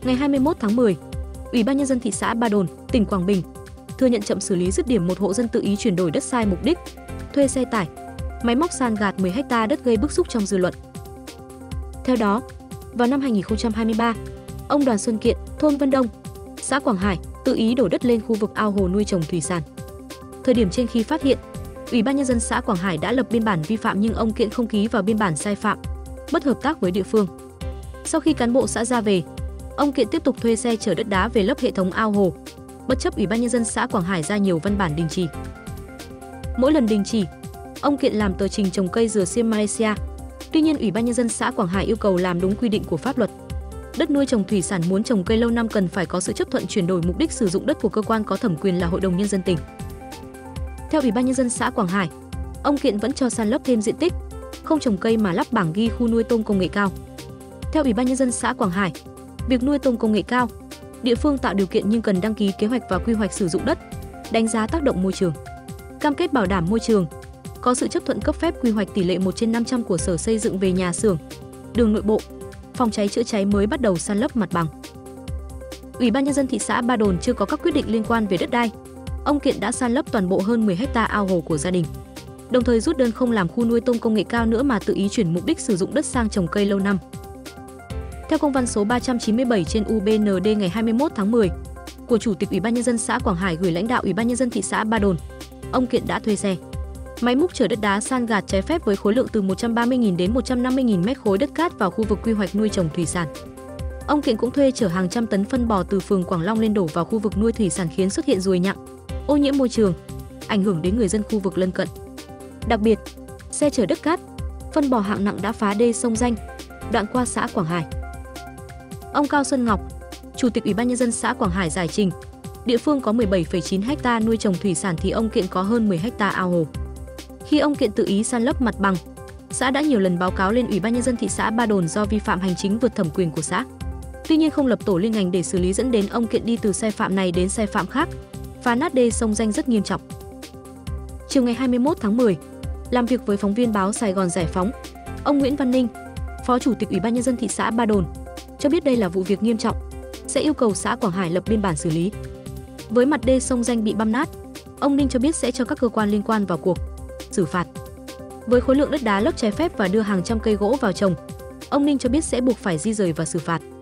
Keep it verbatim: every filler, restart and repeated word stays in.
Ngày hai mươi mốt tháng mười, Ủy ban nhân dân thị xã Ba Đồn, tỉnh Quảng Bình thừa nhận chậm xử lý dứt điểm một hộ dân tự ý chuyển đổi đất sai mục đích, thuê xe tải, máy móc san gạt mười héc ta đất gây bức xúc trong dư luận. Theo đó, vào năm hai nghìn không trăm hai mươi ba, ông Đoàn Xuân Kiện, thôn Vân Đông, xã Quảng Hải tự ý đổ đất lên khu vực ao hồ nuôi trồng thủy sản. Thời điểm trên khi phát hiện, Ủy ban nhân dân xã Quảng Hải đã lập biên bản vi phạm nhưng ông Kiện không ký vào biên bản sai phạm, bất hợp tác với địa phương. Sau khi cán bộ xã ra về, ông Kiện tiếp tục thuê xe chở đất đá về lấp hệ thống ao hồ, bất chấp Ủy ban nhân dân xã Quảng Hải ra nhiều văn bản đình chỉ. Mỗi lần đình chỉ, ông Kiện làm tờ trình trồng cây dừa xiêm Malaysia. Tuy nhiên, Ủy ban nhân dân xã Quảng Hải yêu cầu làm đúng quy định của pháp luật. Đất nuôi trồng thủy sản muốn trồng cây lâu năm cần phải có sự chấp thuận chuyển đổi mục đích sử dụng đất của cơ quan có thẩm quyền là Hội đồng nhân dân tỉnh. Theo Ủy ban nhân dân xã Quảng Hải, ông Kiện vẫn cho san lấp thêm diện tích, không trồng cây mà lắp bảng ghi khu nuôi tôm công nghệ cao. Theo Ủy ban nhân dân xã Quảng Hải, việc nuôi tôm công nghệ cao, địa phương tạo điều kiện nhưng cần đăng ký kế hoạch và quy hoạch sử dụng đất, đánh giá tác động môi trường, cam kết bảo đảm môi trường, có sự chấp thuận cấp phép quy hoạch tỷ lệ một trên năm trăm của Sở Xây dựng về nhà xưởng, đường nội bộ, phòng cháy chữa cháy mới bắt đầu san lấp mặt bằng. Ủy ban nhân dân thị xã Ba Đồn chưa có các quyết định liên quan về đất đai. Ông Kiện đã san lấp toàn bộ hơn mười héc ta ao hồ của gia đình, đồng thời rút đơn không làm khu nuôi tôm công nghệ cao nữa mà tự ý chuyển mục đích sử dụng đất sang trồng cây lâu năm. Theo công văn số ba trăm chín mươi bảy trên U B N D ngày hai mươi mốt tháng mười của Chủ tịch Ủy ban nhân dân xã Quảng Hải gửi lãnh đạo Ủy ban nhân dân thị xã Ba Đồn, ông Kiện đã thuê xe, máy múc chở đất đá san gạt trái phép với khối lượng từ một trăm ba mươi nghìn đến một trăm năm mươi nghìn mét khối đất cát vào khu vực quy hoạch nuôi trồng thủy sản. Ông Kiện cũng thuê chở hàng trăm tấn phân bò từ phường Quảng Long lên đổ vào khu vực nuôi thủy sản khiến xuất hiện ruồi nhặng, ô nhiễm môi trường, ảnh hưởng đến người dân khu vực lân cận. Đặc biệt, xe chở đất cát, phân bò hạng nặng đã phá đê sông Danh, đoạn qua xã Quảng Hải. Ông Cao Xuân Ngọc, Chủ tịch Ủy ban nhân dân xã Quảng Hải giải trình, địa phương có mười bảy phẩy chín héc ta nuôi trồng thủy sản thì ông Kiện có hơn mười héc ta ao hồ. Khi ông Kiện tự ý san lấp mặt bằng, xã đã nhiều lần báo cáo lên Ủy ban nhân dân thị xã Ba Đồn do vi phạm hành chính vượt thẩm quyền của xã. Tuy nhiên không lập tổ liên ngành để xử lý dẫn đến ông Kiện đi từ sai phạm này đến sai phạm khác, phá nát đê sông Danh rất nghiêm trọng. Chiều ngày hai mươi mốt tháng mười, làm việc với phóng viên báo Sài Gòn Giải Phóng, ông Nguyễn Văn Ninh, Phó Chủ tịch Ủy ban nhân dân thị xã Ba Đồn, cho biết đây là vụ việc nghiêm trọng, sẽ yêu cầu xã Quảng Hải lập biên bản xử lý. Với mặt đê sông Danh bị băm nát, ông Ninh cho biết sẽ cho các cơ quan liên quan vào cuộc, xử phạt. Với khối lượng đất đá lấp trái phép và đưa hàng trăm cây gỗ vào trồng, ông Ninh cho biết sẽ buộc phải di rời và xử phạt.